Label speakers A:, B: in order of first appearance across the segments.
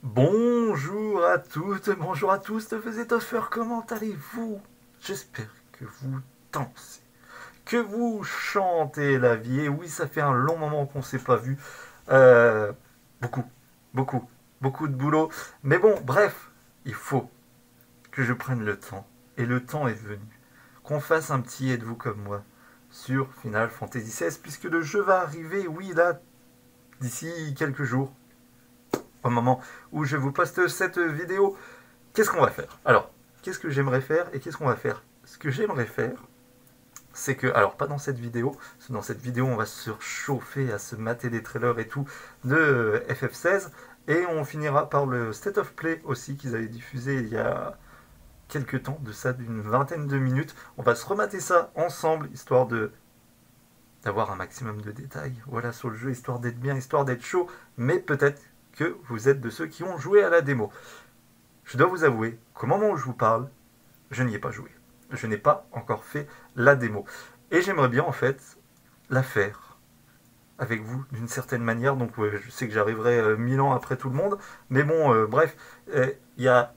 A: Bonjour à toutes, bonjour à tous, Teufeux et Teufeurs, comment allez-vous? J'espère que vous dansez, que vous chantez la vie, et oui, ça fait un long moment qu'on ne s'est pas vu, Euh, beaucoup, beaucoup, beaucoup de boulot, mais bon, bref, il faut que je prenne le temps, et le temps est venu, qu'on fasse un petit Êtes-vous comme moi sur Final Fantasy XVI, puisque le jeu va arriver, oui, là, d'ici quelques jours, au moment où je vous poste cette vidéo. Qu'est-ce qu'on va faire? Alors, qu'est-ce que j'aimerais faire et qu'est-ce qu'on va faire? Ce que j'aimerais faire, c'est que, alors pas dans cette vidéo, parce que dans cette vidéo on va se surchauffer à se mater des trailers et tout de FF16, et on finira par le State of Play aussi qu'ils avaient diffusé il y a quelques temps, de ça d'une vingtaine de minutes. On va se remater ça ensemble, histoire d'avoir un maximum de détails, voilà, sur le jeu, histoire d'être bien, histoire d'être chaud, mais peut-être que vous êtes de ceux qui ont joué à la démo. Je dois vous avouer qu'au moment où je vous parle, je n'y ai pas joué. Je n'ai pas encore fait la démo. Et j'aimerais bien en fait la faire avec vous d'une certaine manière. Donc je sais que j'arriverai 1000 ans après tout le monde. Mais bon, bref, il y a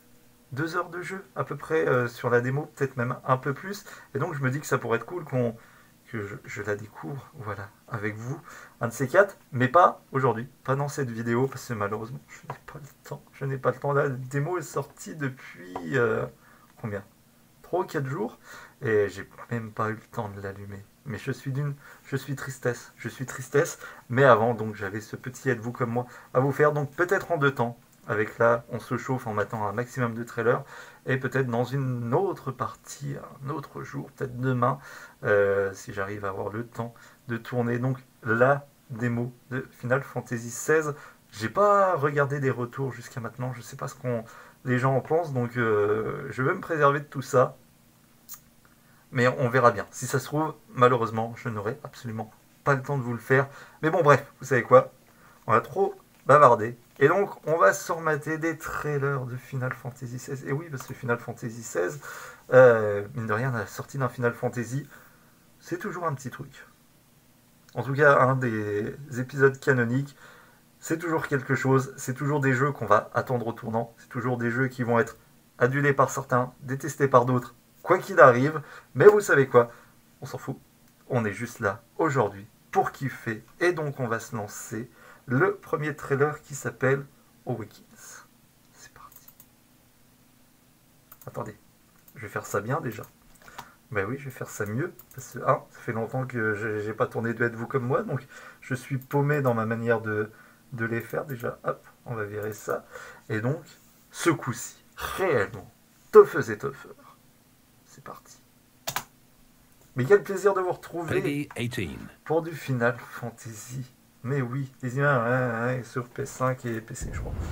A: 2 heures de jeu à peu près sur la démo, peut-être même un peu plus. Et donc je me dis que ça pourrait être cool que je la découvre, voilà, avec vous, un de ces quatre, mais pas aujourd'hui, pas dans cette vidéo, parce que malheureusement, je n'ai pas le temps. Je n'ai pas le temps. La démo est sortie depuis, combien 3 ou 4 jours, et j'ai même pas eu le temps de l'allumer. Mais je suis tristesse, mais avant, donc j'avais ce petit êtes-vous comme moi à vous faire, donc peut-être en 2 temps. Avec là, on se chauffe en mettant un maximum de trailers. Et peut-être dans une autre partie, un autre jour, peut-être demain, si j'arrive à avoir le temps de tourner. Donc la démo de Final Fantasy XVI. J'ai pas regardé des retours jusqu'à maintenant. Je sais pas ce qu'on les gens en pensent. Donc je vais me préserver de tout ça. Mais on verra bien. Si ça se trouve, malheureusement, je n'aurai absolument pas le temps de vous le faire. Mais bon, bref, vous savez quoi? On va trop bavarder. Et donc, on va se remater des trailers de Final Fantasy XVI. Et oui, parce que Final Fantasy XVI, mine de rien, la sortie d'un Final Fantasy, c'est toujours un petit truc. En tout cas, un des épisodes canoniques, c'est toujours quelque chose. C'est toujours des jeux qu'on va attendre au tournant. C'est toujours des jeux qui vont être adulés par certains, détestés par d'autres, quoi qu'il arrive. Mais vous savez quoi? On s'en fout. On est juste là, aujourd'hui, pour kiffer. Et donc, on va se lancer le premier trailer qui s'appelle Awakens. C'est parti. Attendez, je vais faire ça bien déjà. Ben oui, je vais faire ça mieux. Parce que, ça fait longtemps que j'ai pas tourné de Êtes-vous comme moi, donc je suis paumé dans ma manière de les faire. Déjà, hop, on va virer ça. Et donc, ce coup-ci, réellement, Teufeux et Teufeurs. C'est parti. Mais quel plaisir de vous retrouver pour du Final Fantasy. Mais oui, les images sur PS5 et PC, je crois.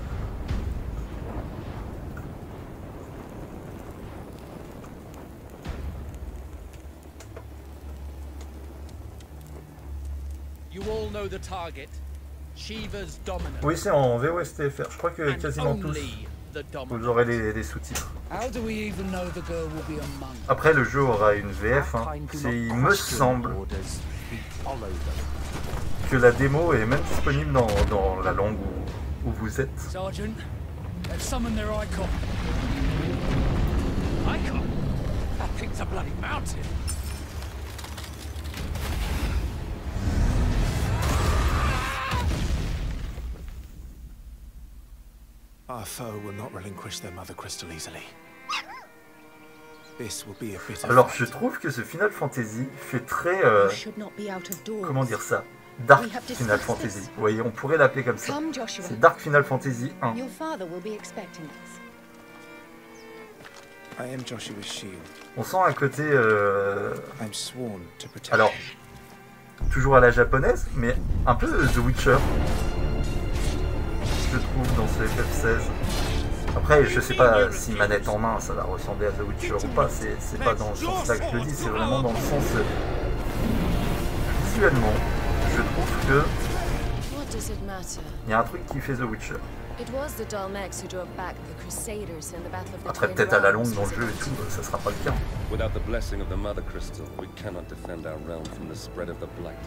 A: Oui, c'est en VOSTFR. Je crois que quasiment tous, vous aurez les sous-titres. Après, le jeu aura une VF. Il me semble que la démo est même disponible dans la langue où vous êtes.
B: Sergeant, they've summoned their icon. Icon? That thing's a bloody mountain.
C: Our foe will not relinquish their mother crystal easily. This will be a bitter
A: Alors,
C: fight.
A: je trouve que ce Final Fantasy fait très... comment dire ça? Dark Final Fantasy. Vous voyez, on pourrait l'appeler comme ça. C'est Dark Final Fantasy 1.
C: I am Joshua's shield.
A: On sent un côté...
C: I'm sworn to protect.
A: alors, toujours à la japonaise, mais un peu The Witcher. Je trouve dans ce FF16. Après, je sais pas si manette en main ça va ressembler à The Witcher ou pas, c'est pas dans ce sens-là que je le dis, c'est vraiment dans le sens visuellement. Je trouve que il y a un truc qui fait The Witcher. Après, peut-être à la longue dans le jeu et tout, ça sera pas le cas.
D: Without the blessing of the Mother Crystal, we cannot defend our realm from the spread of the Blight.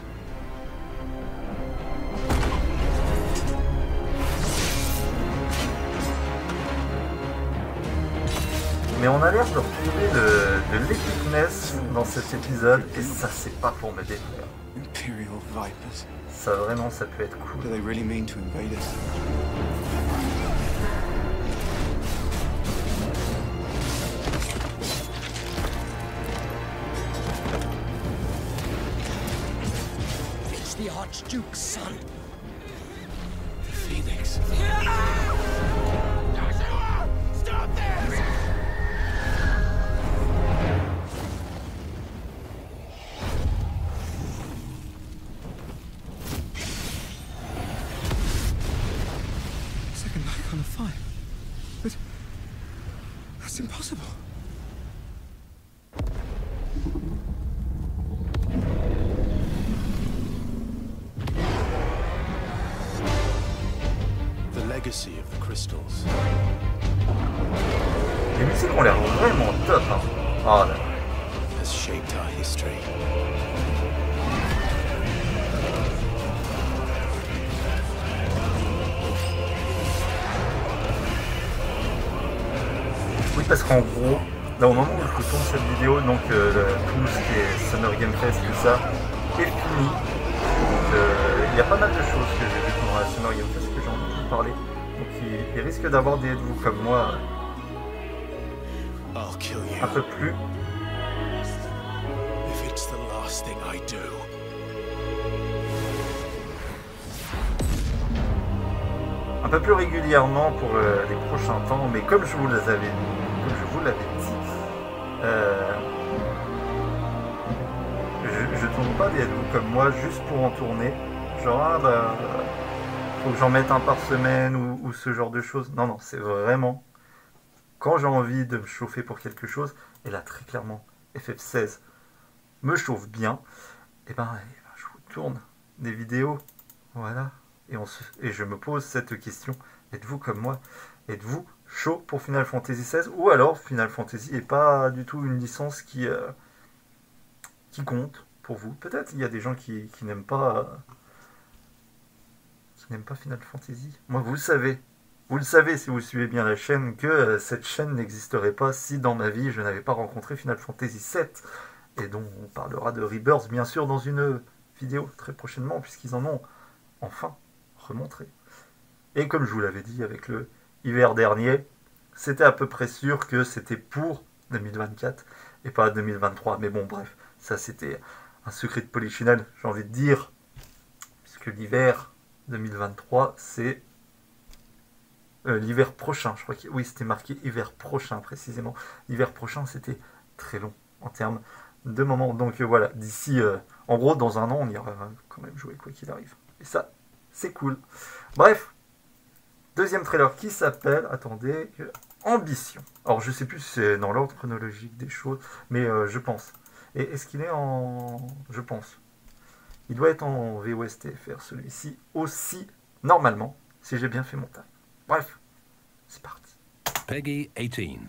A: Mais on a l'air de retrouver de l'epicness dans cet épisode, et ça c'est pas pour me déplaire.
C: Imperial Vipers.
A: Ça vraiment, ça peut être cool.
C: Do they really mean to invade us?
B: It's the Archduke's son.
C: The Phoenix.
B: Stop this!
C: Second icon of fire. But that's impossible. The legacy of the crystals.
A: Les musiques ont l'air vraiment top, hein. Oh là.
C: Has shaped our history.
A: Oui, parce qu'en gros, là au moment où je tourne cette vidéo, donc tout ce qui est Summer Game Fest, tout ça, est fini. Il y a pas mal de choses que j'ai vues pendant la Summer Game Fest que j'ai envie de parler. Donc il risque d'avoir des êtes-vous comme moi
C: I'll kill you
A: un peu plus.
C: if it's the last thing I do.
A: Un peu plus régulièrement pour les prochains temps, mais comme je vous l'avais dit, je tourne pas des êtes-vous comme moi juste pour en tourner. Genre, ah bah, faut que j'en mette un par semaine ou ce genre de choses. Non, non, c'est vraiment quand j'ai envie de me chauffer pour quelque chose, et là très clairement, FF16 me chauffe bien, et ben je vous tourne des vidéos, voilà. Et je me pose cette question, êtes-vous comme moi? Êtes-vous chaud pour Final Fantasy XVI? Ou alors Final Fantasy n'est pas du tout une licence qui compte pour vous? Peut-être il y a des gens qui n'aiment pas Final Fantasy. Moi, vous le savez si vous suivez bien la chaîne, que cette chaîne n'existerait pas si dans ma vie je n'avais pas rencontré Final Fantasy VII, et dont on parlera de Rebirth bien sûr dans une vidéo très prochainement, puisqu'ils en ont enfin remontré. Et comme je vous l'avais dit avec le hiver dernier, c'était à peu près sûr que c'était pour 2024 et pas 2023. Mais bon, bref, ça c'était un secret de polichinelle, j'ai envie de dire, puisque l'hiver 2023, c'est l'hiver prochain. Je crois que oui, c'était marqué hiver prochain précisément. L'hiver prochain, c'était très long en termes de moments. Donc voilà, d'ici, en gros, dans un an, on ira quand même jouer quoi qu'il arrive. Et ça, c'est cool. Bref, deuxième trailer qui s'appelle, attendez, Ambition. Alors je sais plus si c'est dans l'ordre chronologique des choses, mais je pense. Et est-ce qu'il est en... Je pense. Il doit être en VOSTFR celui-ci aussi, normalement, si j'ai bien fait mon time. Bref, c'est parti.
E: Peggy 18.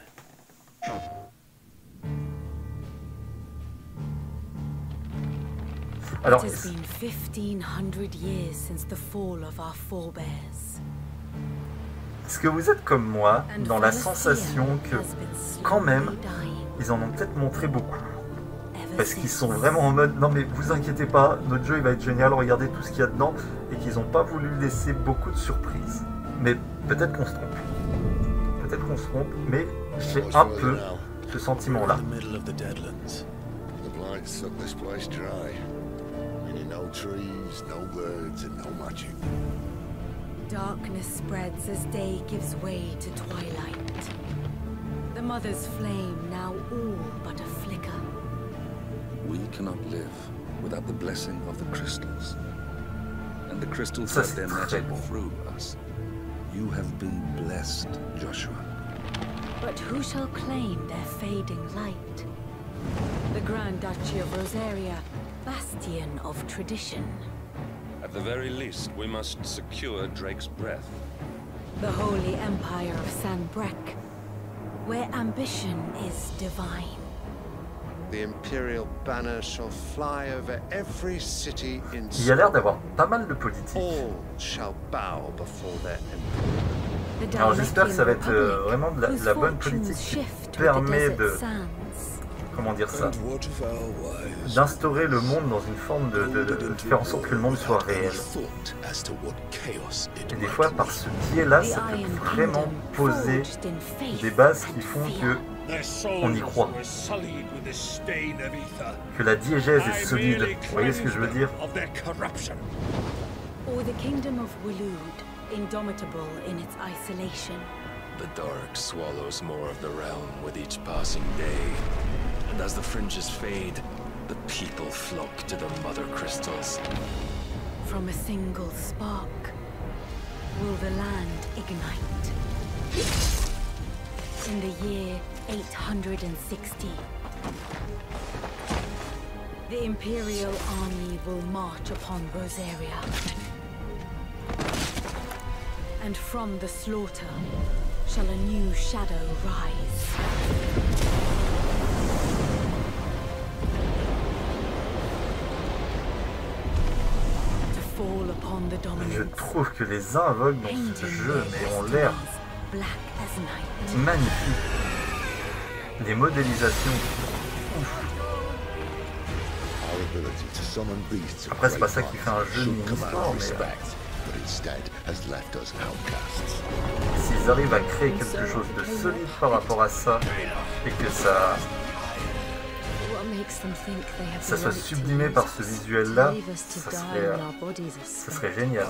A: Alors,
F: It has been 1500 years since the fall of our forebears.
A: est-ce que vous êtes comme moi
F: And
A: dans la
F: Philistia
A: sensation que,
F: has been slowly
A: quand même,
F: dying
A: ils en ont peut-être montré beaucoup?
F: ever
A: Parce qu'ils
F: since.
A: sont vraiment en mode, non mais vous inquiétez pas, notre jeu il va être génial, regardez tout ce qu'il y a dedans, et qu'ils n'ont pas voulu laisser beaucoup de surprises. Mais peut-être qu'on se trompe. Peut-être qu'on se trompe, mais j'ai un peu ce sentiment-là.
C: In the middle of the Deadlands.
G: The blight sucked this place dry. Meaning no trees, no birds, and no magic.
F: Darkness spreads as day gives way to twilight. The mother's flame now all but a flicker.
D: We cannot live without the blessing of the crystals. And the crystals
A: Ça,
D: have
A: c'est
D: their
A: très
D: magic
A: bon.
D: through us. You have been blessed, Joshua.
F: But who shall claim their fading light? The Grand Duchy of Rosaria, bastion of tradition.
D: At the very least, we must secure Drake's breath.
F: The Holy Empire of San Brek, where ambition is divine.
G: The Imperial banner shall fly over every city in
A: Il y a l'air d'avoir pas mal de politique.
G: All shall bow before their emperor.
A: Alors j'espère que ça va être vraiment de la bonne politique qui permet de, comment dire ça, d'instaurer le monde dans une forme de faire en sorte que le monde soit réel. Et des fois, par ce biais-là, ça peut vraiment poser des bases qui font que on y croit. Que la diégèse est solide. Vous voyez ce que je veux dire?
F: Or the kingdom of Waloed, indomitable in its isolation.
H: The dark swallows more of the realm with each passing day. And as the fringes fade, the people flock to the mother crystals.
F: From a single spark, will the land ignite? In the year 860, the Imperial army will march upon Rosaria. And from the slaughter shall a new shadow rise. To fall upon the dominance.
A: Je trouve que les aveugles dans ce jeu mais ont l'air magnifiques. Les modélisations. Après, c'est pas ça qui fait un jeu ni une histoire, mais s'ils arrivent à créer quelque chose de solide par rapport à ça, et que ça soit sublimé par ce visuel-là, ça serait génial.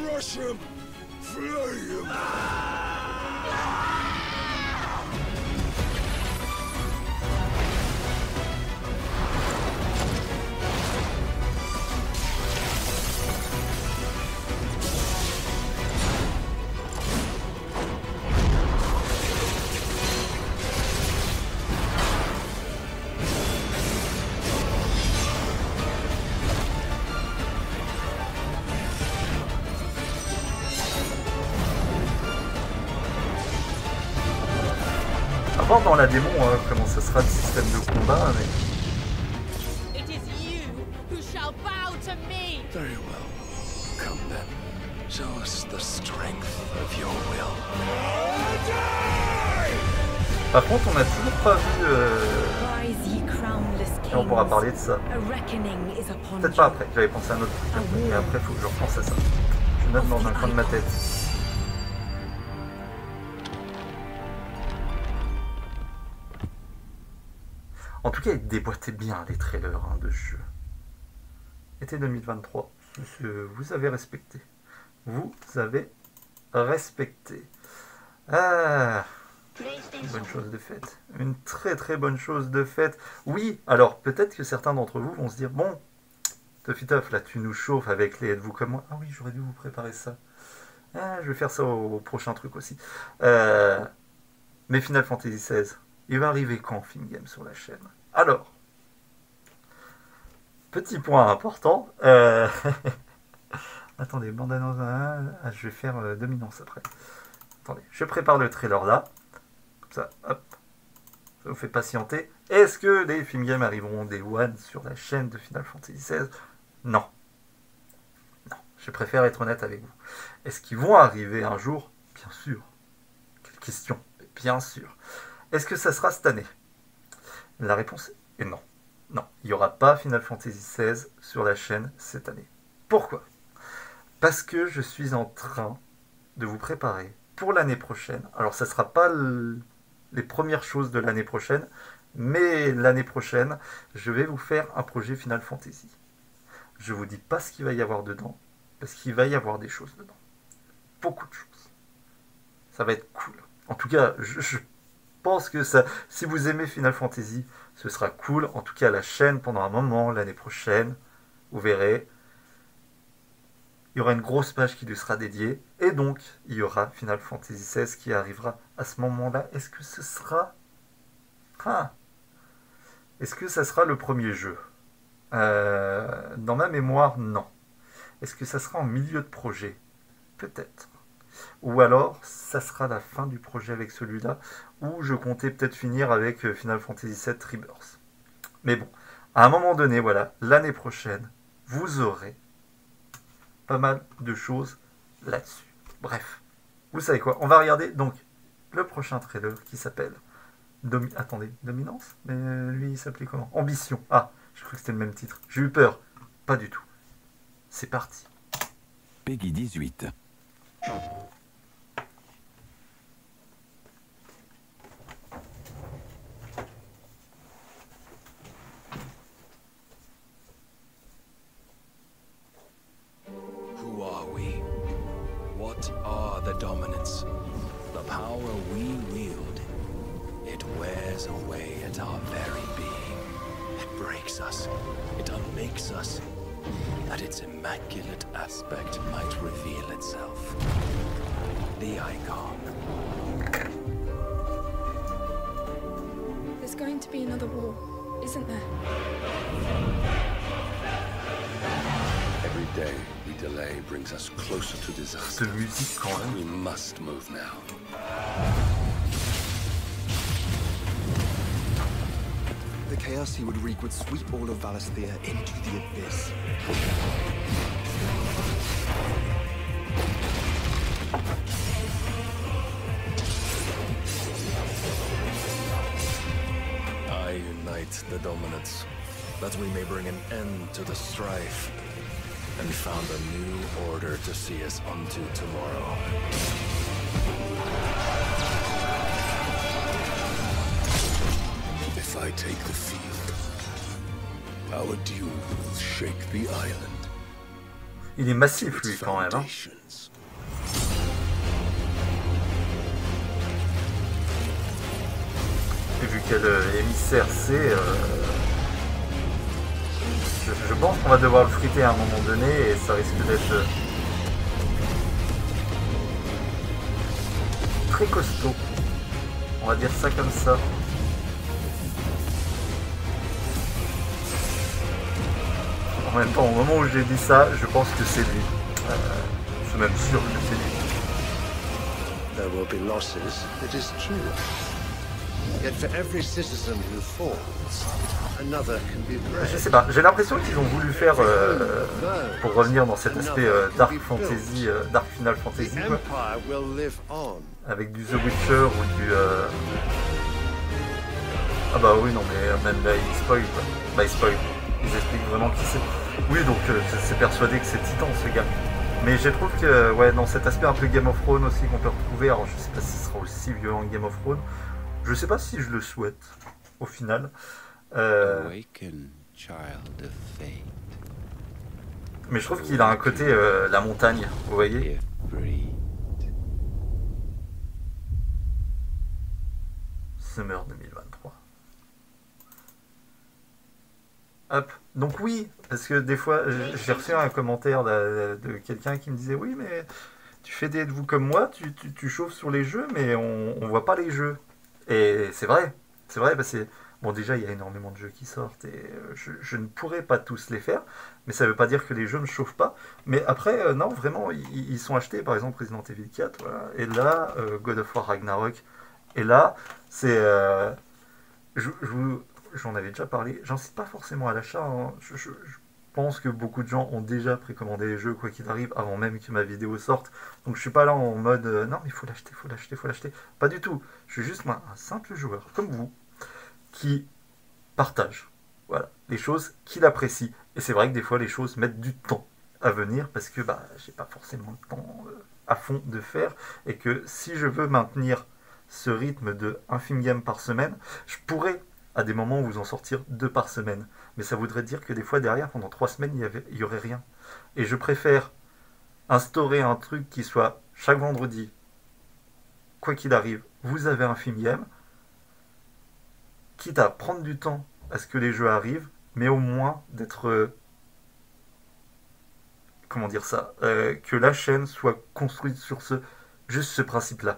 A: Voir dans la démo comment ça sera le système de combat, mais...
B: It is you who shall bow to me.
H: Very well. Come then. Show us the strength of your will.
A: Par contre, on n'a toujours pas vu... Et on pourra parler de ça. Peut-être pas après, j'avais pensé à un autre truc, mais après, il faut que je repense à ça. Je note dans un coin de ma tête. En tout cas, ils déboîtaient bien les trailers de ce jeu. Été 2023, vous avez respecté. Vous avez respecté. Ah, une bonne chose de faite. Une très très bonne chose de faite. Oui, alors peut-être que certains d'entre vous vont se dire, bon, Toffitoff, là tu nous chauffes avec les êtes-vous comme moi. Ah oui, j'aurais dû vous préparer ça. Ah, je vais faire ça au prochain truc aussi. Mais Final Fantasy XVI. Il va arriver quand Fingame sur la chaîne? Alors, petit point important. Attendez, bande-annonce. Je vais faire dominance après. Attendez, je prépare le trailer là. Comme ça, hop. Ça vous fait patienter. Est-ce que les Fingame arriveront Day One sur la chaîne de Final Fantasy XVI? Non. Non, je préfère être honnête avec vous. Est-ce qu'ils vont arriver un jour? Bien sûr. Quelle question? Bien sûr. Est-ce que ça sera cette année? La réponse est non. Non, il n'y aura pas Final Fantasy XVI sur la chaîne cette année. Pourquoi? Parce que je suis en train de vous préparer pour l'année prochaine. Alors, ça ne sera pas les premières choses de l'année prochaine, mais l'année prochaine, je vais vous faire un projet Final Fantasy. Je ne vous dis pas ce qu'il va y avoir dedans, parce qu'il va y avoir des choses dedans. Beaucoup de choses. Ça va être cool. En tout cas, je pense que ça, si vous aimez Final Fantasy, ce sera cool. En tout cas, la chaîne, pendant un moment, l'année prochaine, vous verrez, il y aura une grosse page qui lui sera dédiée. Et donc, il y aura Final Fantasy XVI qui arrivera à ce moment-là. Est-ce que ce sera... Est-ce que ça sera le premier jeu? Dans ma mémoire, non. Est-ce que ça sera en milieu de projet? Peut-être. Ou alors, ça sera la fin du projet avec celui-là, ou je comptais peut-être finir avec Final Fantasy VII Rebirth. Mais bon, à un moment donné, voilà, l'année prochaine, vous aurez pas mal de choses là-dessus. Bref, vous savez quoi, on va regarder donc le prochain trailer qui s'appelle attendez, Dominance? Mais lui, il s'appelait comment? Ambition. Ah, je crois que c'était le même titre. J'ai eu peur. Pas du tout. C'est parti.
E: Peggy 18.
H: Who are we? What are the dominants? The power we wield. It wears away at our very being. It breaks us. It unmakes us. That its immaculate aspect might reveal itself. The icon.
I: There's going to be another war, isn't there?
D: Every day we delay brings us closer to disaster.
A: Cette musique quand même.
D: We must move now.
J: The chaos he would wreak would sweep all of Valisthea into the abyss.
H: I unite the dominants, that we may bring an end to the strife, and found a new order to see us unto tomorrow.
D: If I take the field, our duel will shake the island.
A: Il est massif lui quand même. Hein. Et vu quel émissaire c'est, je pense qu'on va devoir le friter à un moment donné et ça risque d'être très costaud. On va dire ça comme ça. En même temps, au moment où j'ai dit ça, je pense que c'est lui. Je suis même sûr que c'est lui.
G: There will be losses, it is true. Yet for every citizen who falls, another can be brave.
A: Je sais pas, j'ai l'impression qu'ils ont voulu faire, pour revenir dans cet aspect Dark Fantasy, Dark Final Fantasy, quoi, avec du The Witcher ou du... Ah bah oui, non mais même là, ils spoil, quoi. Bah ils spoil. Ils expliquent vraiment qui c'est. Oui, donc je suis persuadé que c'est Titan ce gars. Mais je trouve que ouais, dans cet aspect un peu Game of Thrones aussi qu'on peut retrouver, alors je sais pas si ce sera aussi violent que Game of Thrones, je sais pas si je le souhaite au final.
K: Awaken, child of fate.
A: Mais je trouve qu'il a un côté la montagne, vous voyez. Summer 2023. Hop. Donc oui, parce que des fois, j'ai reçu un commentaire de quelqu'un qui me disait « Oui, mais tu fais des êtes-vous comme moi, tu chauffes sur les jeux, mais on voit pas les jeux. » Et c'est vrai, parce que bon, déjà, il y a énormément de jeux qui sortent, et je ne pourrais pas tous les faire, mais ça veut pas dire que les jeux ne chauffent pas. Mais après, non, vraiment, ils sont achetés, par exemple, Resident Evil 4, voilà. Et là, God of War Ragnarok, et là, c'est... J'en avais déjà parlé, j'en cite pas forcément à l'achat, hein. Je pense que beaucoup de gens ont déjà précommandé les jeux quoi qu'il arrive avant même que ma vidéo sorte, donc je suis pas là en mode non mais il faut l'acheter, pas du tout, je suis juste moi un simple joueur comme vous qui partage voilà, les choses qu'il apprécie, et c'est vrai que des fois les choses mettent du temps à venir parce que bah j'ai pas forcément le temps à fond de faire, et que si je veux maintenir ce rythme de un film game par semaine, je pourrais à des moments vous en sortir 2 par semaine. Mais ça voudrait dire que des fois derrière, pendant 3 semaines, il y aurait rien. Et je préfère instaurer un truc qui soit chaque vendredi, quoi qu'il arrive, vous avez un film game, quitte à prendre du temps à ce que les jeux arrivent, mais au moins d'être... comment dire ça, que la chaîne soit construite sur juste ce principe-là.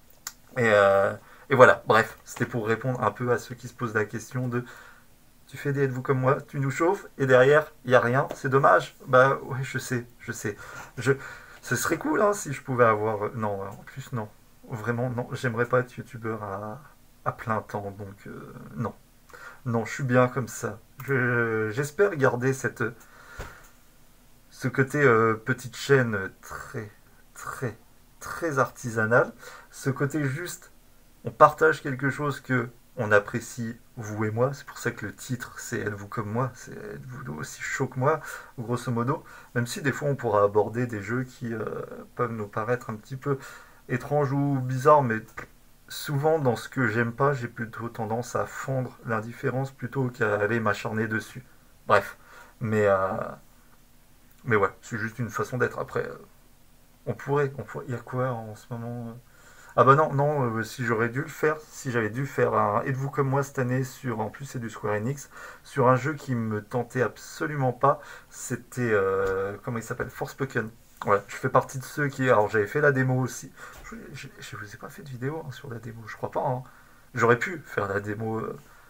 A: Et voilà, bref, c'était pour répondre un peu à ceux qui se posent la question de tu fais des êtes-vous comme moi, tu nous chauffes, et derrière, il n'y a rien, c'est dommage. Bah ouais, je sais. Ce serait cool hein, si je pouvais avoir... Non, en plus non, vraiment non, j'aimerais pas être youtubeur à plein temps, donc non. Non, je suis bien comme ça. J'espère garder ce côté petite chaîne très, très très artisanal. Ce côté juste, on partage quelque chose que on apprécie, vous et moi. C'est pour ça que le titre, c'est Êtes-vous comme moi, c'est Êtes-vous aussi chaud que moi, grosso modo. Même si des fois, on pourra aborder des jeux qui peuvent nous paraître un petit peu étranges ou bizarres, mais souvent, dans ce que j'aime pas, j'ai plutôt tendance à fondre l'indifférence plutôt qu'à aller m'acharner dessus. Bref, mais ouais, c'est juste une façon d'être. Après, on pourrait, il y a quoi en ce moment Ah bah non, si j'aurais dû le faire, si j'avais dû faire un Êtes-vous comme moi cette année sur, en plus c'est du Square Enix, sur un jeu qui me tentait absolument pas, c'était, comment il s'appelle, Forspoken. Ouais, je fais partie de ceux qui... Alors, j'avais fait la démo aussi. Je vous ai pas fait de vidéo sur la démo, je crois pas. Hein. J'aurais pu faire la démo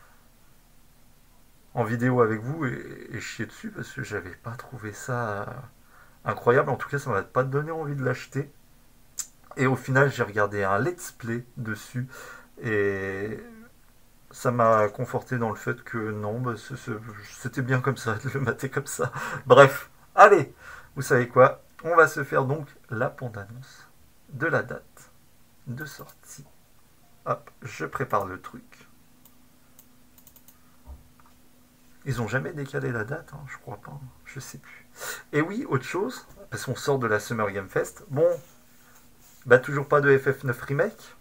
A: en vidéo avec vous et chier dessus parce que j'avais pas trouvé ça incroyable. En tout cas, ça m'a pas donné envie de l'acheter. Et au final, j'ai regardé un let's play dessus et ça m'a conforté dans le fait que non, bah, c'était bien comme ça, de le mater comme ça. Bref, allez, vous savez quoi? On va se faire donc la bande-annonce de la date de sortie. Hop, je prépare le truc. Ils ont jamais décalé la date, hein, je crois pas, hein, je sais plus. Et oui, autre chose, parce qu'on sort de la Summer Game Fest. Bon, bah toujours pas de FF9 Remake.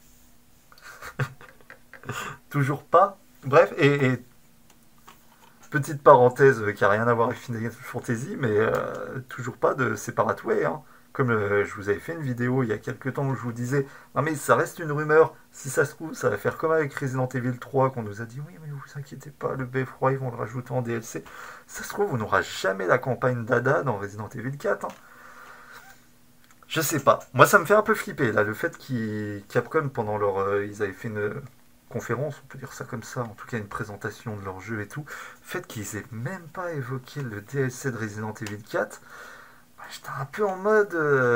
A: Toujours pas. Bref, et petite parenthèse qui n'a rien à voir avec Final Fantasy, mais toujours pas de Separate Way. Hein. Comme je vous avais fait une vidéo il y a quelques temps où je vous disais, non mais ça reste une rumeur, si ça se trouve, ça va faire comme avec Resident Evil 3 qu'on nous a dit, oui mais vous inquiétez pas, le BF3 ils vont le rajouter en DLC. Ça se trouve, on n'aura jamais la campagne d'Ada dans Resident Evil 4. Hein. Je sais pas. Moi ça me fait un peu flipper là, le fait qu'ils Capcom pendant leur... ils avaient fait une conférence, on peut dire ça comme ça, en tout cas une présentation de leur jeu et tout, le fait qu'ils aient même pas évoqué le DLC de Resident Evil 4, j'étais un peu en mode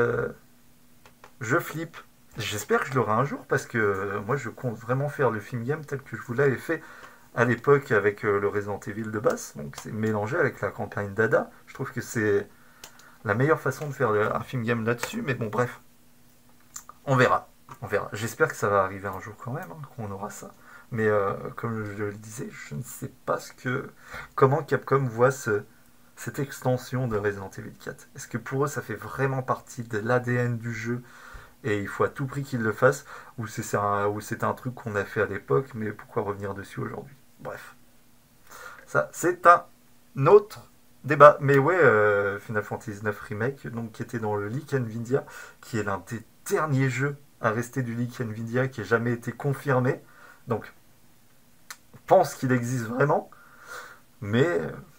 A: je flippe. J'espère que je l'aurai un jour parce que moi je compte vraiment faire le film game tel que je vous l'avais fait à l'époque avec le Resident Evil de base, donc c'est mélangé avec la campagne d'Ada. Je trouve que c'est la meilleure façon de faire un film game là-dessus, mais bon bref, on verra. On verra. J'espère que ça va arriver un jour quand même, hein, qu'on aura ça. Mais comme je le disais, je ne sais pas comment Capcom voit cette extension de Resident Evil 4. Est-ce que pour eux, ça fait vraiment partie de l'ADN du jeu et il faut à tout prix qu'ils le fassent, ou c'est un truc qu'on a fait à l'époque, mais pourquoi revenir dessus aujourd'hui? Bref. Ça, c'est un autre débat. Mais ouais, Final Fantasy IX Remake, donc, qui était dans le leak Nvidia, qui est l'un des derniers jeux à rester du leak Nvidia qui n'a jamais été confirmé. Donc, on pense qu'il existe vraiment, mais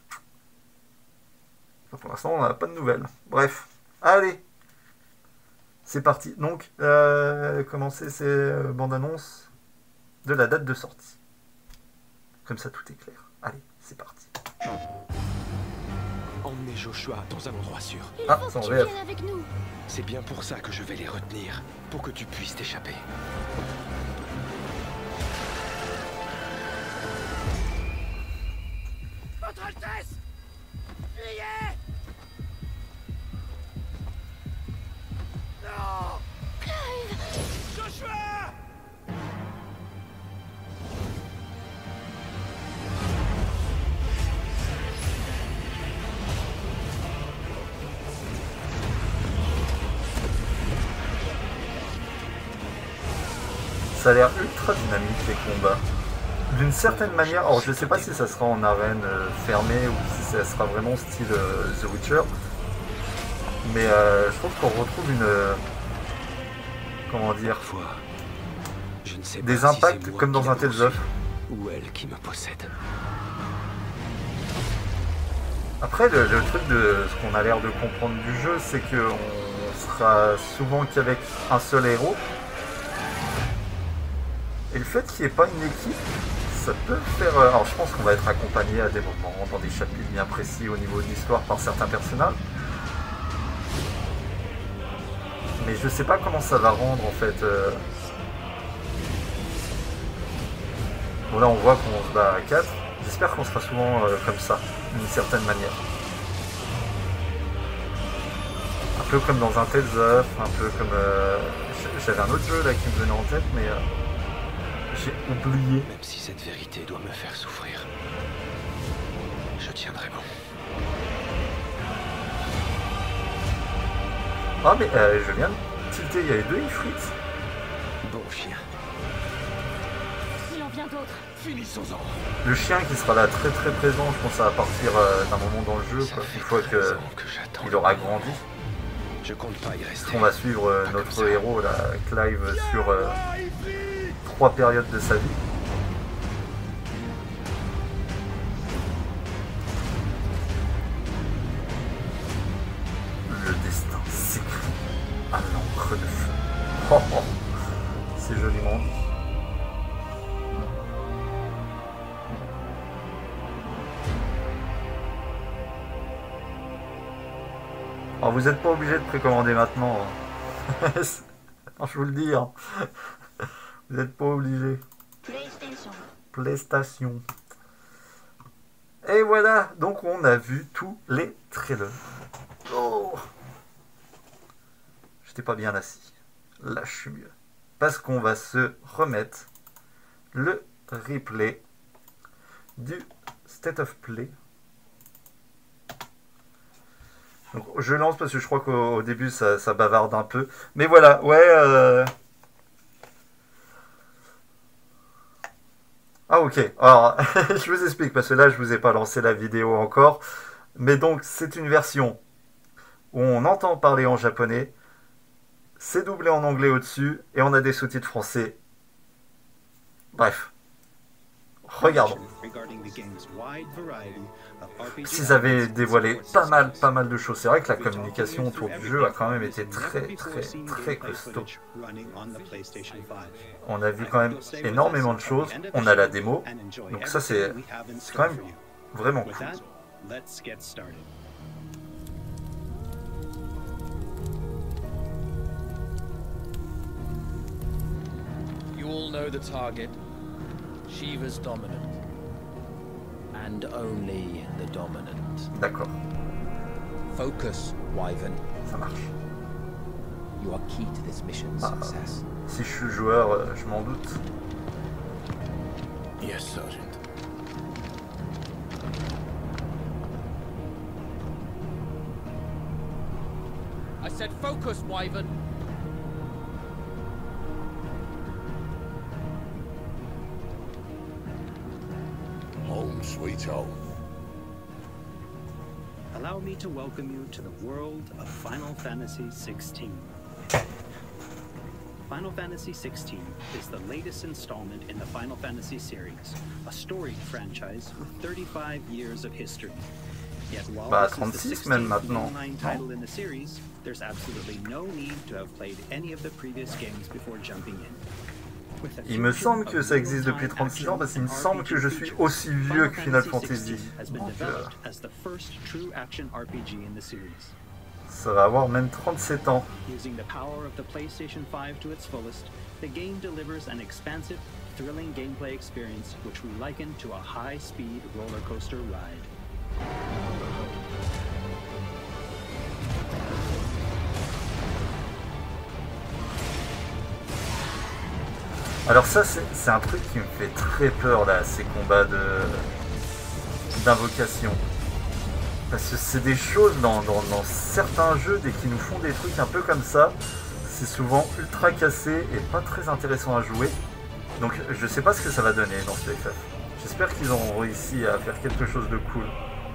A: pour l'instant, on n'a pas de nouvelles. Bref, allez, c'est parti. Donc, commencer ces bandes annonces de la date de sortie. Comme ça, tout est clair. Allez, c'est parti.
J: Emmenez Joshua dans un endroit sûr.
B: Il faut que tu viennes avec nous.
J: C'est bien pour ça que je vais les retenir, pour que tu puisses t'échapper.
B: Votre Altesse! Fuyez! Non! Clive! Joshua!
A: Ça a l'air ultra dynamique les combats. D'une certaine manière, alors je sais pas si ça sera en arène fermée ou si ça sera vraiment style The Witcher, mais je trouve qu'on retrouve une... comment dire,
J: je ne sais
A: des
J: pas
A: impacts
J: si c'est
A: comme dans un Tales of.
J: Ou elle qui me possède.
A: Après, le truc de ce qu'on a l'air de comprendre du jeu, c'est qu'on sera souvent qu'avec un seul héros. Et le fait qu'il n'y ait pas une équipe, ça peut faire... Alors je pense qu'on va être accompagné à des moments, dans des chapitres bien précis au niveau de l'histoire par certains personnages. Mais je sais pas comment ça va rendre en fait. Bon là on voit qu'on se bat à 4. J'espère qu'on sera souvent comme ça, d'une certaine manière. peu comme dans un Tales of, un peu comme... J'avais un autre jeu là qui me venait en tête, mais j'ai oublié.
H: Même si cette vérité doit me faire souffrir, je tiendrai bon.
A: Ah mais je viens de tilter, il y avait 2 Ifrits.
H: Bon chien.
B: Il en vient d'autres.
H: Finissons-en.
A: Le chien qui sera là très très présent, je pense à partir d'un moment dans le jeu, quoi, une fois qu'il aura grandi.
H: Je compte pas y rester.
A: On va suivre notre héros là, Clive, sur 3 périodes de sa vie. Le destin s'écrit à l'encre de feu. Oh, oh. C'est joliment dit. Alors vous n'êtes pas obligé de précommander maintenant. Non, je vous le dis. Hein. Vous n'êtes pas obligé. PlayStation. Et voilà, donc on a vu tous les trailers. Oh, j'étais pas bien assis. Là, je suis mieux. Parce qu'on va se remettre le replay du State of Play. Donc, je lance parce que je crois qu'au début ça bavarde un peu. Mais voilà, ouais. Ah ok, alors je vous explique parce que là je vous ai pas lancé la vidéo encore. Mais donc c'est une version où on entend parler en japonais. C'est doublé en anglais au-dessus et on a des sous-titres français. Bref. Regardons. S'ils avaient dévoilé pas mal de choses. C'est vrai que la communication autour du jeu a quand même été très costaud. On a vu quand même énormément de choses. On a la démo. Donc ça c'est quand même vraiment cool.
L: You all know the target. Shiva's dominant. And only the dominant.
A: D'accord.
L: Focus, Wyvern.
A: Ça marche.
L: You are key to this mission's success.
A: Si je suis joueur, je m'en doute.
C: Yes, Sergeant.
L: I said focus, Wyvern.
M: Home sweet home.
N: Allow me to welcome you to the world of Final Fantasy XVI. Final Fantasy XVI is the latest installment in the Final Fantasy series, a storied franchise with 35 years of history. Yet while this is the 16th mainline title in the series, there's absolutely no need to have played any of the previous games before jumping in.
A: Il me semble que ça existe depuis 36 ans parce qu'il me semble que je suis aussi vieux que Final Fantasy. Donc, ça va avoir même 37 ans.
N: Using the power of the PlayStation 5 to its fullest, the game delivers an expansive, thrilling gameplay experience which we liken to a high-speed roller coaster ride.
A: Alors ça, c'est un truc qui me fait très peur, là, ces combats d'invocation. Parce que c'est des choses dans certains jeux, dès qu'ils nous font des trucs un peu comme ça, c'est souvent ultra cassé et pas très intéressant à jouer. Donc je sais pas ce que ça va donner dans ce FF. J'espère qu'ils auront réussi à faire quelque chose de cool.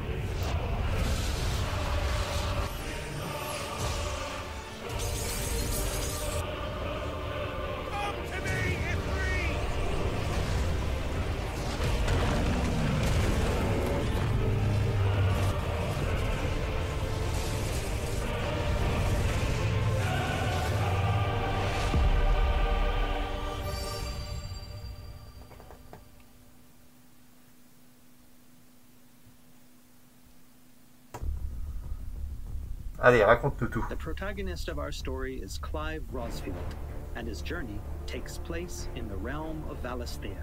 A: Allez, raconte-nous tout.
N: The protagonist of our story is Clive Rosfield, and his journey takes place in the realm of Valisthea.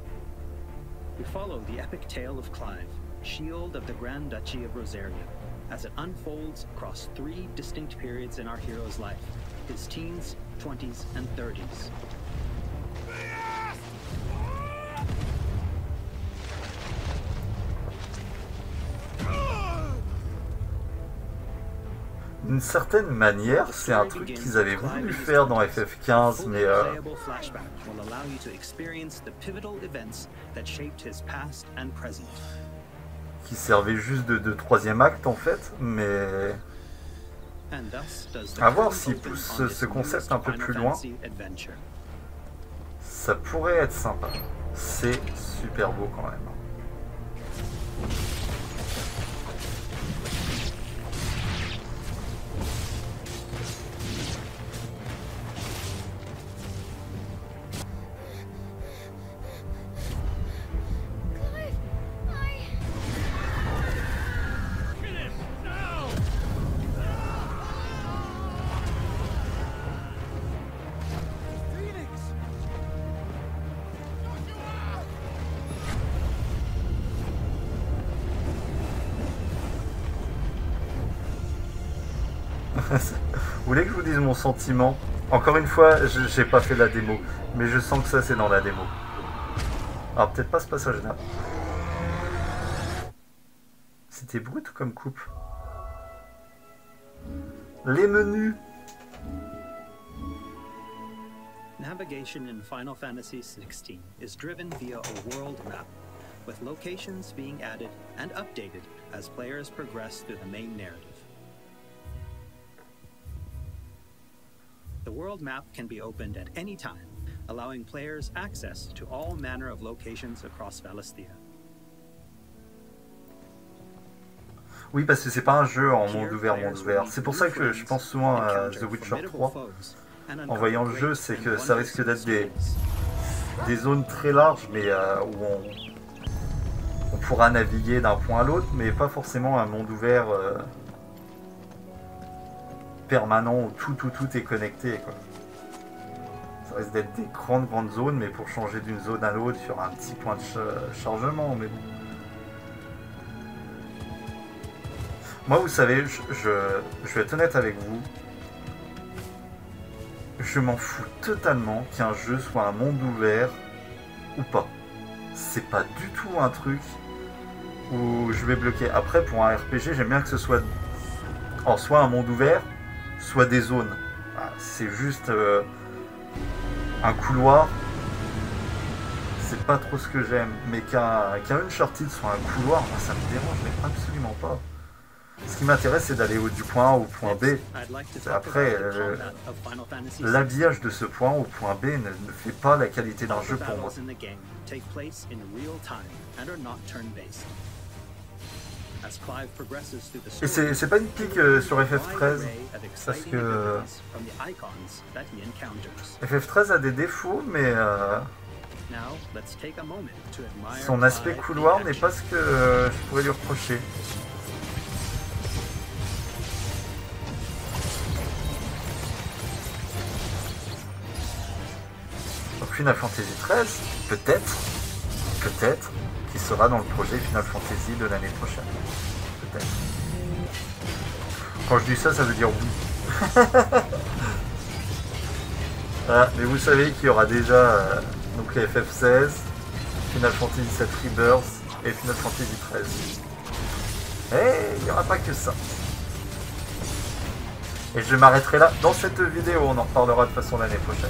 N: We follow the epic tale of Clive, Shield of the Grand Duchy of Rosaria, as it unfolds across 3 distinct periods in our hero's life, his teens, 20s, and 30s.
A: D'une certaine manière, c'est un truc qu'ils avaient voulu faire dans FF15, mais qui servait juste de troisième acte en fait, mais à voir s'ils poussent ce concept un peu plus loin, ça pourrait être sympa. C'est super beau quand même. Vous voulez que je vous dise mon sentiment? Encore une fois, j'ai pas fait la démo, mais je sens que ça c'est dans la démo. Alors peut-être pas ce passage-là. C'était brut comme coupe. Les menus.
N: Navigation in Final Fantasy XVI is driven via a world map, with locations being added and updated as players progress through the main narrative. The world map can be opened at any time, allowing players access to all manner of locations across Valisthea.
A: Oui, parce que c'est pas un jeu en monde ouvert. C'est pour ça que je pense souvent à The Witcher 3. En voyant le jeu, c'est que ça risque d'être des zones très larges, mais où on pourra naviguer d'un point à l'autre, mais pas forcément un monde ouvert permanent où tout est connecté, quoi. Ça risque d'être des grandes zones, mais pour changer d'une zone à l'autre sur un petit point de chargement, mais bon. Moi, vous savez, je vais être honnête avec vous, je m'en fous totalement qu'un jeu soit un monde ouvert ou pas. C'est pas du tout un truc où je vais bloquer. Après, pour un RPG, j'aime bien que ce soit soit un monde ouvert, soit des zones. C'est juste un couloir. C'est pas trop ce que j'aime. Mais qu'un Uncharted soit un couloir, moi, ça me dérange mais absolument pas. Ce qui m'intéresse, c'est d'aller du point A au point B. Après, l'habillage de ce point A au point B ne fait pas la qualité d'un jeu pour moi. Et c'est pas une pique sur FF13, parce que FF13 a des défauts, mais son aspect couloir n'est pas ce que je pourrais lui reprocher. Final Fantasy XIII, peut-être, qui sera dans le projet Final Fantasy de l'année prochaine. Peut-être. Quand je dis ça, ça veut dire oui. Voilà, mais vous savez qu'il y aura déjà donc les FF16, Final Fantasy VII Rebirth et Final Fantasy XIII. Et il n'y aura pas que ça. Et je m'arrêterai là dans cette vidéo, on en reparlera de façon l'année prochaine.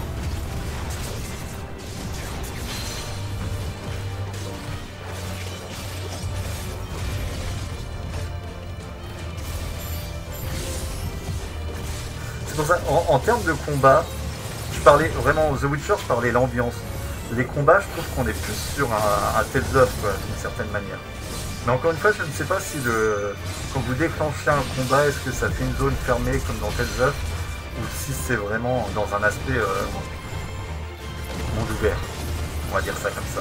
A: C'est pour ça, en termes de combat, je parlais vraiment The Witcher, je parlais l'ambiance. Les combats, je trouve qu'on est plus sur un Tales of, d'une certaine manière. Mais encore une fois, je ne sais pas si quand vous déclenchez un combat, est-ce que ça fait une zone fermée comme dans Tales of, ou si c'est vraiment dans un aspect monde ouvert. On va dire ça comme ça.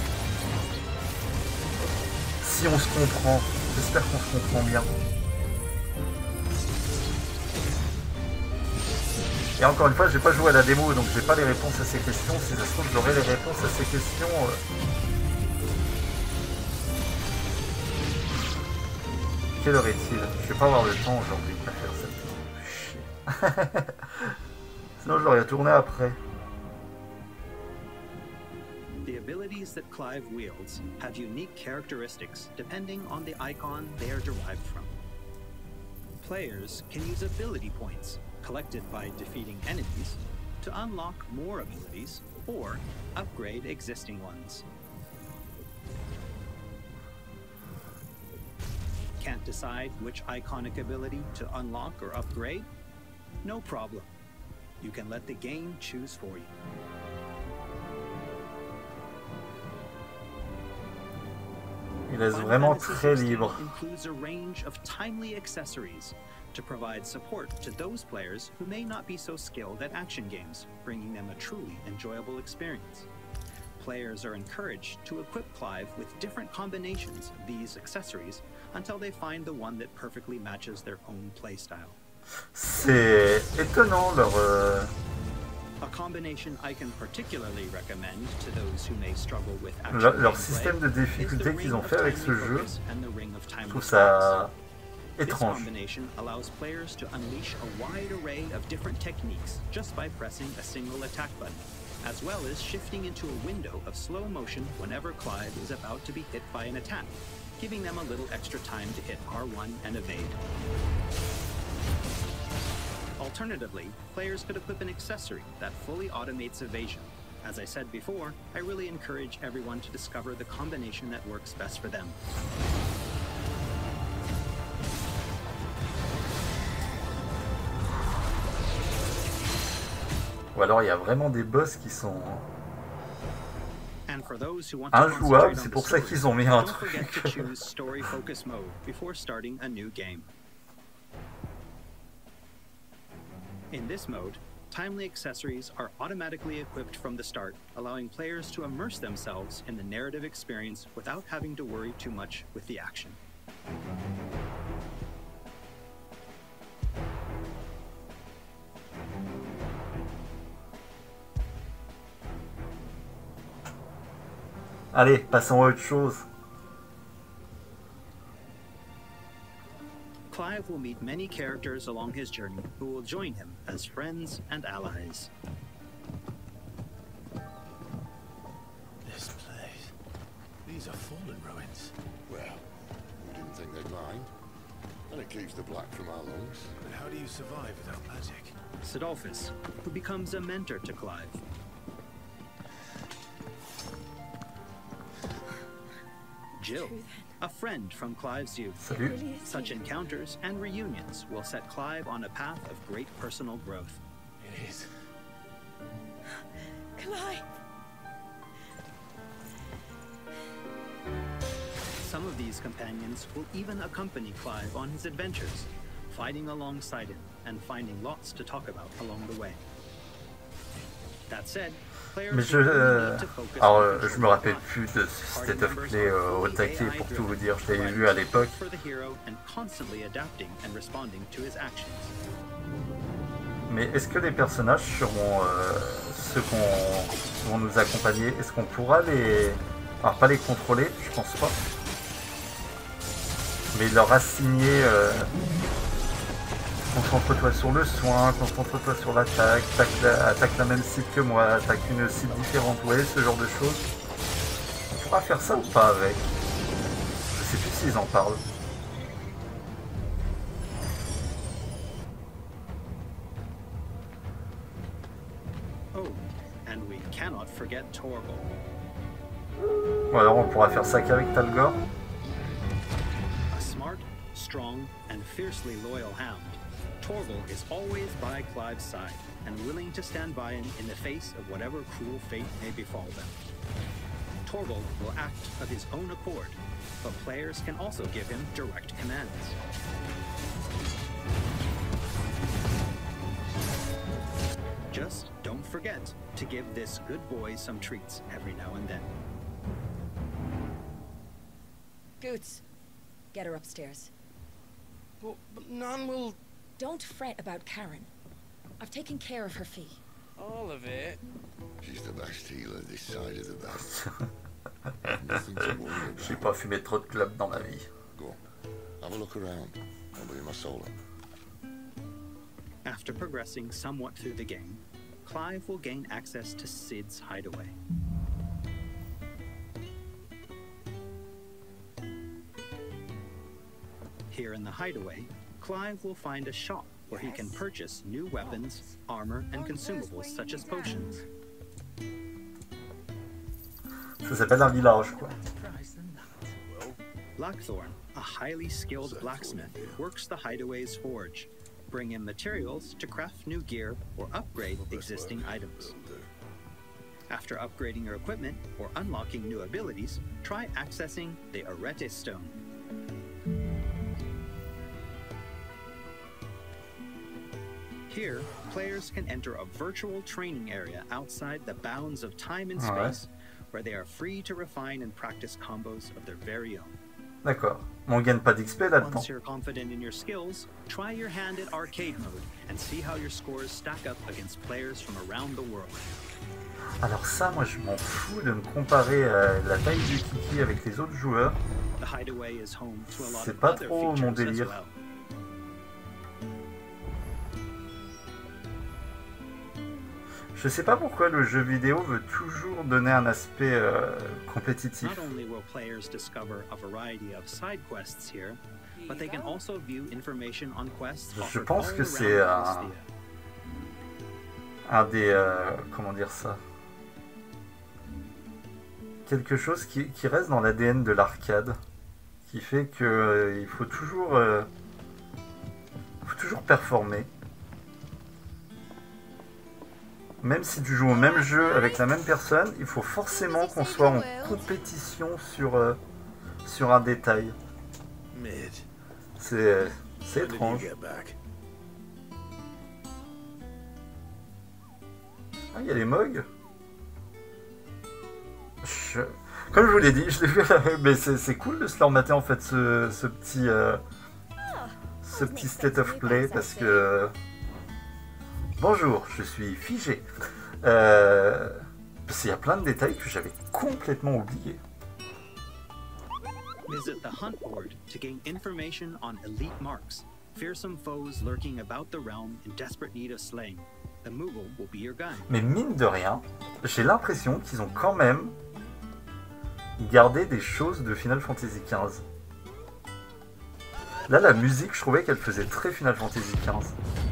A: Si on se comprend, j'espère qu'on se comprend bien. Et encore une fois, j'ai pas joué à la démo, donc j'ai pas les réponses à ces questions. Si ça se trouve, j'aurai les réponses à ces questions. Quelle heure est-il? Je vais pas avoir le temps aujourd'hui à faire ça. Chier. Sinon je l'aurais tourné après.
N: The abilities that Clive wields have unique characteristics depending on the icon they are derived from. Players can use ability points collected by defeating enemies to unlock more abilities or upgrade existing ones. Can't decide which iconic ability to unlock or upgrade? No problem. You can let the game choose for you.
A: Il est vraiment très libre.
N: Includes a range of timely accessories to provide support to those players who may not be so skilled at action games, bringing them a truly enjoyable experience. Players are encouraged to equip Clive with different combinations of these accessories until they find the one that perfectly matches their own playstyle.
A: C'est étonnant leur...
N: A combination I can particularly recommend to those who may struggle with action
A: leur système de difficulté qu'ils ont fait avec ce jeu, je trouve ça étrange.
N: This combination allows players to unleash a wide array of different techniques just by pressing a single attack button, as well as shifting into a window of slow motion whenever Clive is about to be hit by an attack, giving them a little extra time to hit R1 and evade. Alternatively, players could equip an accessory that fully automates evasion. As I said before, I really encourage everyone to discover the combination that works best for them.
A: Ou alors il y a vraiment des boss qui sont injouables, c'est pour ça qu'ils ont mis un truc.
N: In this mode, timely accessories are automatically equipped from the start, allowing players to immerse themselves in the narrative experience without having to worry too much with the action.
A: Allez, passons à autre chose.
N: Clive will meet many characters along his journey who will join him as friends and allies.
C: This place. These are fallen ruins.
M: Well, we didn't think they'd mind. And it keeps the black from our lungs.
C: But how do you survive without magic?
N: Sidolphus, who becomes a mentor to Clive. Jill, a friend from Clive's youth.
A: Salut.
N: Such encounters and reunions will set Clive on a path of great personal growth.
C: It is.
F: Clive!
N: Some of these companions will even accompany Clive on his adventures, fighting alongside him and finding lots to talk about along the way. That said,
A: mais je me rappelle plus de State of Play au taquet pour tout vous dire, je l'avais vu à l'époque. Mais est-ce que les personnages seront ceux qui vont nous accompagner? Est-ce qu'on pourra les... Alors pas les contrôler, je pense pas. Mais leur assigner... Concentre-toi sur le soin, concentre-toi sur l'attaque, attaque la même cible que moi, attaque une cible différente, vous voyez, ce genre de choses. On pourra faire ça ou pas avec? Je sais plus s'ils en parlent.
N: Oh, and we cannot forget Torgal.
A: Ou alors on pourra faire ça qu'avec Talgor.
N: A smart, strong, and fiercely loyal hound. Torgal is always by Clive's side and willing to stand by him in the face of whatever cruel fate may befall them. Torgal will act of his own accord, but players can also give him direct commands. Just don't forget to give this good boy some treats every now and then.
O: Goots, get her upstairs.
J: But Nan will...
O: Don't fret about Karen. I've taken care of her fee.
J: All of it?
M: She's the best healer this side of the belt. Nothing to worry about.
A: J'ai pas fumé trop de clubs dans ma vie.
M: Go. Have Have a look around. I'll bring my soul up.
N: After progressing somewhat through the game, Clive will gain access to Cid's hideaway. Here in the hideaway, Clive will find a shop where he can purchase new weapons, armor, and consumables such as potions.
A: Ça s'appelle un village, quoi.
N: Blackthorn, a highly skilled blacksmith, works the hideaway's forge, bring in materials to craft new gear or upgrade existing items. After upgrading your equipment or unlocking new abilities, try accessing the Arete Stone. Here, players can enter a virtual training area outside the bounds of time and space, where they are free to refine and practice combos of their very own.
A: D'accord. Mais on gagne pas d'XP là-dedans.
N: Once you're confident in your skills, try your hand at arcade mode and see how your scores stack up against players from around the world.
A: Alors ça, moi je m'en fous de me comparer la taille du kiki avec les autres joueurs. C'est pas trop mon délire. Je sais pas pourquoi le jeu vidéo veut toujours donner un aspect compétitif. Je pense que c'est un des... comment dire ça? Quelque chose qui reste dans l'ADN de l'arcade, qui fait que il faut toujours performer. Même si tu joues au même jeu avec la même personne, il faut forcément qu'on soit en compétition sur un détail. C'est étrange. Ah, il y a les Mogs. Comme je vous l'ai dit, je l'ai vu, mais c'est cool de se leur mater en fait ce petit state of play parce que... Bonjour, je suis figé. Parce qu'il y a plein de détails que j'avais complètement oubliés.
N: Visit the hunt board to gain information on elite marks, fearsome foes lurking about the realm in desperate need of slaying. The Moogle will be your guide.
A: Mais mine de rien, j'ai l'impression qu'ils ont quand même gardé des choses de Final Fantasy XV. Là, la musique, je trouvais qu'elle faisait très Final Fantasy XV.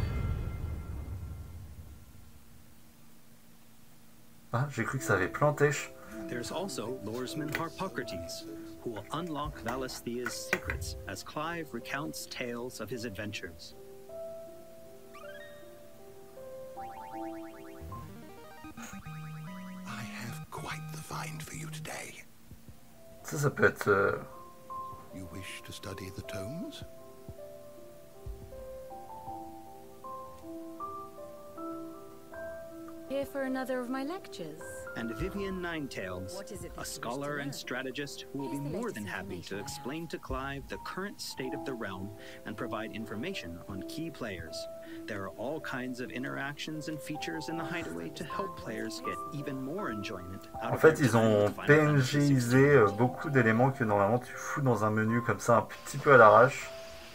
A: Ah, j'ai cru que ça avait planté.
N: There's also Lordman Harpocrates, who will unlock Valisthea's secrets as Clive recounts tales of his adventures.
M: I have quite the find for you today.
A: Ça peut être...
M: You wish to study the tomes?
F: Here for another of my lectures.
N: And Vivian Ninetails, a scholar and strategist who will be more than happy to explain to Clive the current state of the realm and provide information on key players. There are all kinds of interactions and features in the hideaway to help players get even more enjoyment out
A: En
N: of
A: fait,
N: their
A: ils
N: time
A: ont
N: in Final Fantasy
A: PNGisé beaucoup d'éléments que normalement tu fous dans un menu comme ça un petit peu à l'arrache.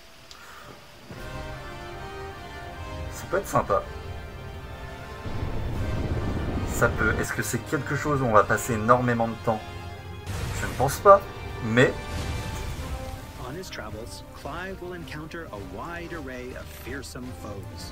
A: Ça peut être sympa. Ça peut. Est-ce que c'est quelque chose où on va passer énormément de temps? Je ne pense pas, mais...
N: On his travels, Clive will encounter a wide array of fearsome foes.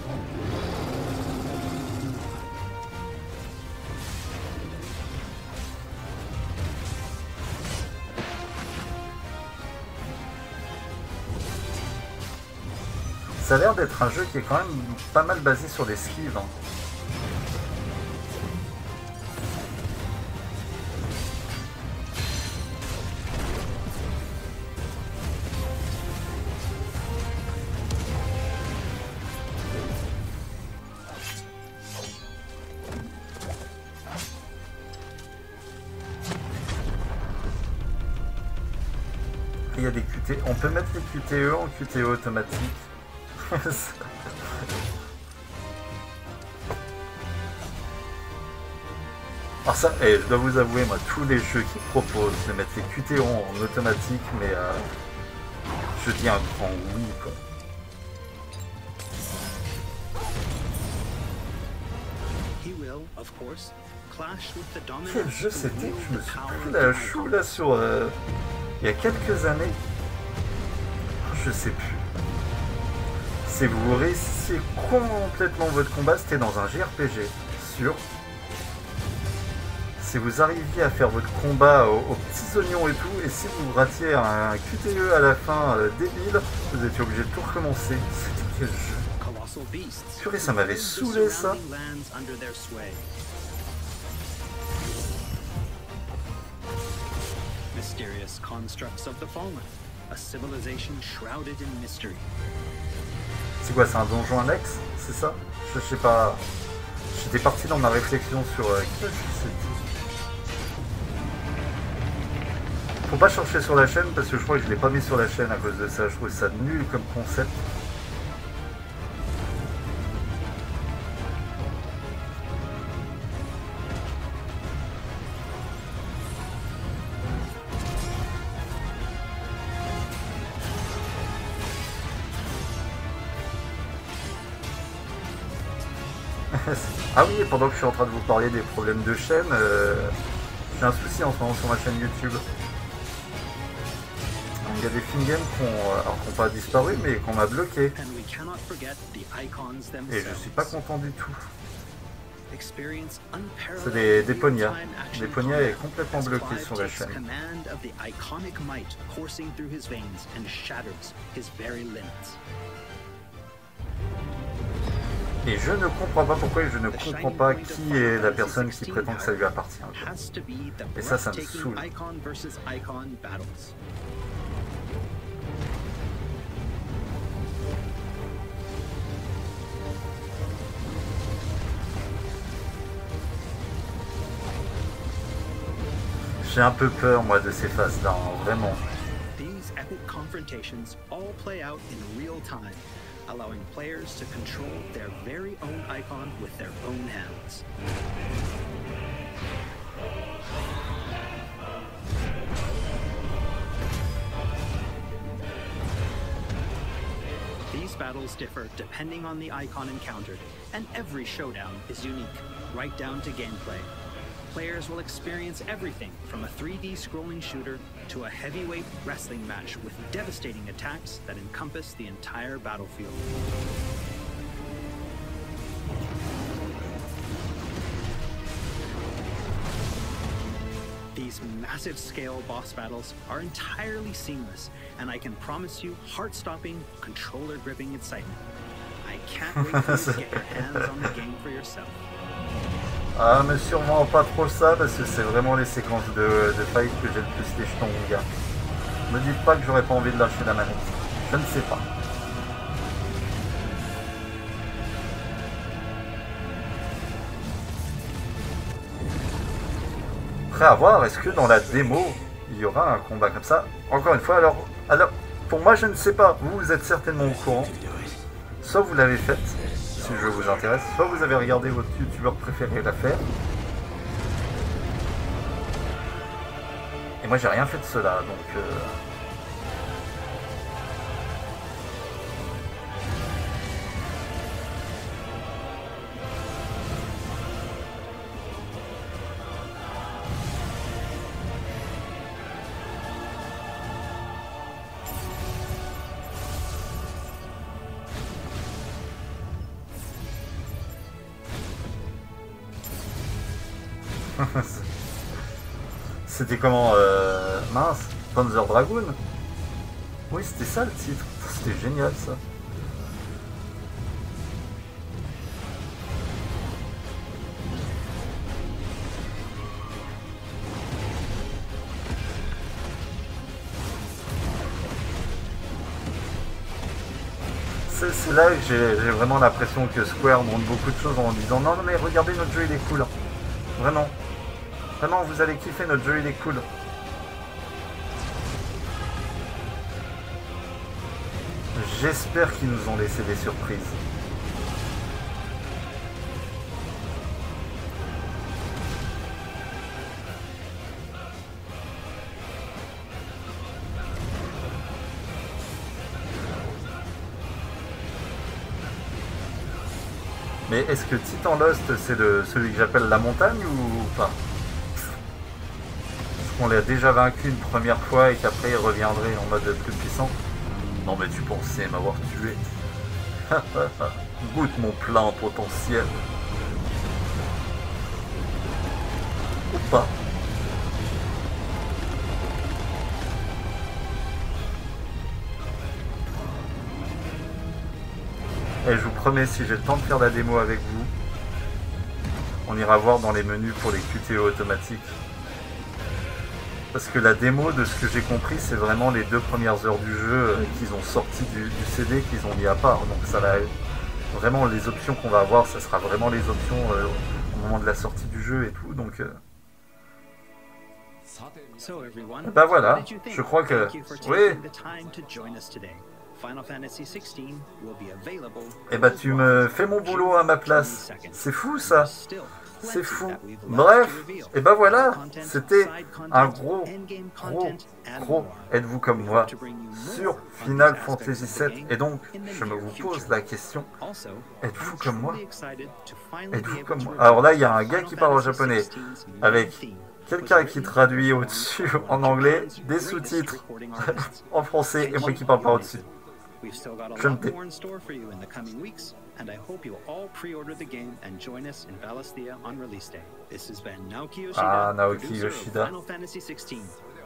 A: Ça a l'air d'être un jeu qui est quand même pas mal basé sur l'esquive. Il y a des QTE. On peut mettre les QTE en QTE automatique. Alors ça, je dois vous avouer, moi, tous les jeux qui proposent de mettre les QTE en automatique, mais Je dis un grand oui, quoi. Quel jeu c'était? Je me suis pris la chou là sur... il y a quelques années. Je sais plus. Si vous réussissiez complètement votre combat, c'était dans un JRPG. Sûr. Si vous arriviez à faire votre combat aux petits oignons et tout, et si vous ratiez un QTE à la fin débile, vous étiez obligé de tout recommencer. C'était quel jeu? Purée, ça m'avait saoulé ça.
N: Mysterious constructs of the fallen, a civilization shrouded in mystery.
A: C'est quoi, c'est un donjon annexe? C'est ça? Je sais pas. J'étais parti dans ma réflexion sur quel jeu c'était. Faut pas chercher sur la chaîne parce que je crois que je l'ai pas mis sur la chaîne à cause de ça. Je trouve ça nul comme concept. Ah oui, pendant que je suis en train de vous parler des problèmes de chaîne, j'ai un souci en ce moment sur ma chaîne YouTube. Il y a des Fingame qui n'ont pas disparu, mais qu'on m'a bloqué. Et je suis pas content du tout. C'est des Ponya. Des Ponya est complètement bloqué sur la chaîne. Et je ne comprends pas pourquoi et je ne comprends pas qui est la personne qui prétend que ça lui appartient. Et ça me saoule. J'ai un peu peur, moi, de ces phases-là, hein, vraiment.
N: These epic confrontations all play out in real time, allowing players to control their very own icon with their own hands. These battles differ depending on the icon encountered, and every showdown is unique, right down to gameplay. Players will experience everything from a 3D scrolling shooter to a heavyweight wrestling match with devastating attacks that encompass the entire battlefield. These massive scale boss battles are entirely seamless, and I can promise you heart-stopping, controller-gripping excitement. I can't wait for you to get your hands on the game for yourself.
A: Ah, mais sûrement pas trop ça, parce que c'est vraiment les séquences de fight que j'ai le plus les jetons, mon gars. Me dites pas que j'aurais pas envie de lâcher la manette. Je ne sais pas. Après à voir, est-ce que dans la démo, il y aura un combat comme ça? Encore une fois, alors pour moi, je ne sais pas. Vous êtes certainement au courant. Soit vous l'avez faite, si le jeu vous intéresse, soit vous avez regardé votre youtubeur préféré la faire. Et moi j'ai rien fait de cela, donc C'était comment mince, Panzer Dragoon? Oui, c'était ça le titre. C'était génial ça. C'est là que j'ai vraiment l'impression que Square montre beaucoup de choses en disant non mais regardez notre jeu il est cool. Vraiment. Vraiment, vous allez kiffer, notre jeu, il est cool. J'espère qu'ils nous ont laissé des surprises. Mais est-ce que Titan Lost, c'est celui que j'appelle la montagne ou pas? Est-ce qu'on l'a déjà vaincu une première fois et qu'après il reviendrait en mode plus puissant? Non mais tu pensais m'avoir tué. Goûte mon plein potentiel. Ou pas. Et je vous promets, si j'ai le temps de faire la démo avec vous, on ira voir dans les menus pour les QTE automatiques. Parce que la démo, de ce que j'ai compris, c'est vraiment les 2 premières heures du jeu qu'ils ont sorti du CD, qu'ils ont mis à part. Donc ça va vraiment, les options qu'on va avoir, ça sera vraiment les options au moment de la sortie du jeu et tout. Donc bah voilà, je crois que... Oui. Eh bah tu me fais mon boulot à ma place. C'est fou ça. C'est fou. Bref, et ben voilà, c'était un gros, êtes-vous comme moi sur Final Fantasy VII. Et donc, je me vous pose la question, êtes-vous comme moi? Êtes-vous comme moi? Alors là, il y a un gars qui parle en japonais, avec quelqu'un qui traduit au-dessus en anglais, des sous-titres en français, et moi qui parle pas au-dessus. Je me tais. And I hope you'll all pre-order the game and join us in Valisthea on release day. This has been Naoki Yoshida, Naoki Yoshida. Final Fantasy XVI.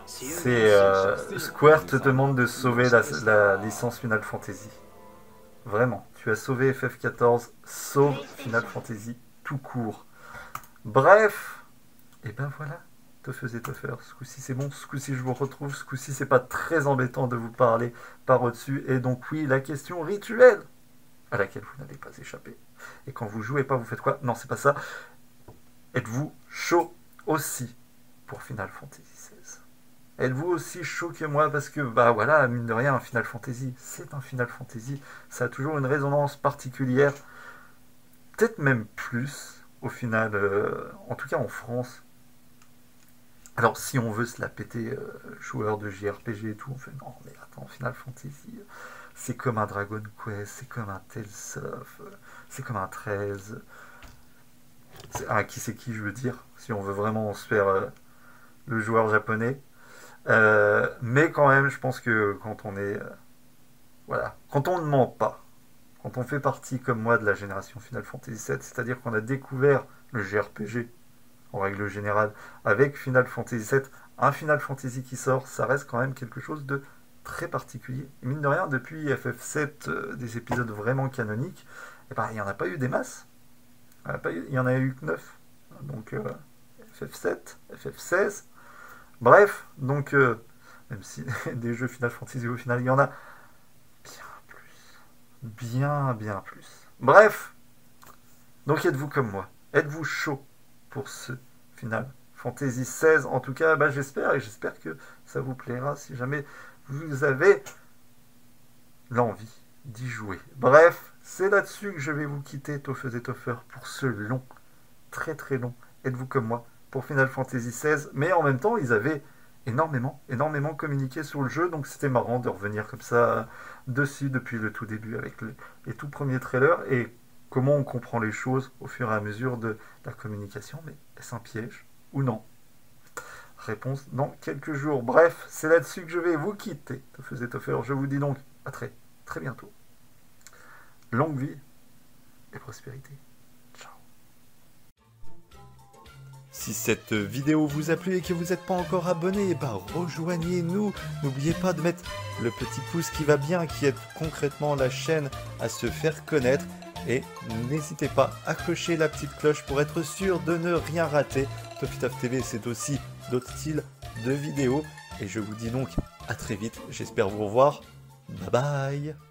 A: C'est Square te demande de sauver la licence Final Fantasy. Vraiment, tu as sauvé FF14, sauve Final Fantasy tout court. Bref, et ben voilà, Toffeuse et Toffeur, ce coup-ci c'est bon, ce coup-ci je vous retrouve, ce coup-ci c'est pas très embêtant de vous parler par au-dessus. Et donc oui, la question rituelle à laquelle vous n'allez pas échapper. Et quand vous jouez pas, vous faites quoi? Non, c'est pas ça. Êtes-vous chaud aussi pour Final Fantasy XVI? Êtes-vous aussi chaud que moi? Parce que, bah voilà, mine de rien, un Final Fantasy, c'est un Final Fantasy. Ça a toujours une résonance particulière. Peut-être même plus, au final, en tout cas en France. Alors, si on veut se la péter, joueur de JRPG et tout, on fait non, mais attends, Final Fantasy... C'est comme un Dragon Quest, c'est comme un Tales of, c'est comme un 13. Qui c'est qui, je veux dire, si on veut vraiment se faire le joueur japonais. Mais quand même, je pense que quand on est... voilà, quand on ne ment pas, quand on fait partie, comme moi, de la génération Final Fantasy VII, c'est-à-dire qu'on a découvert le JRPG, en règle générale, avec Final Fantasy VII, un Final Fantasy qui sort, ça reste quand même quelque chose de très particulier. Et mine de rien, depuis FF7, des épisodes vraiment canoniques, et ben, il n'y en a pas eu des masses. Il y en a eu que 9. Donc FF7, FF16. Bref, donc même si des jeux Final Fantasy au final, il y en a bien plus. Bien plus. Bref, donc êtes-vous comme moi? Êtes-vous chaud pour ce Final Fantasy XVI? En tout cas, bah, j'espère, et j'espère que ça vous plaira si jamais vous avez l'envie d'y jouer. Bref, c'est là-dessus que je vais vous quitter, Toffeuse et Toffeur, pour ce long, très long, êtes-vous comme moi, pour Final Fantasy XVI. Mais en même temps, ils avaient énormément communiqué sur le jeu, donc c'était marrant de revenir comme ça dessus depuis le tout début avec les tout premiers trailers, et comment on comprend les choses au fur et à mesure de la communication. Mais est-ce un piège ou non? Réponse dans quelques jours. Bref, c'est là-dessus que je vais vous quitter, Toffeuse et Toffeur. Je vous dis donc à très bientôt. Longue vie et prospérité. Ciao. Si cette vidéo vous a plu et que vous n'êtes pas encore abonné, bah rejoignez-nous. N'oubliez pas de mettre le petit pouce qui va bien, qui aide concrètement la chaîne à se faire connaître. Et n'hésitez pas à cocher la petite cloche pour être sûr de ne rien rater. Toffee TV, c'est aussi d'autres styles de vidéos. Et je vous dis donc à très vite. J'espère vous revoir. Bye bye.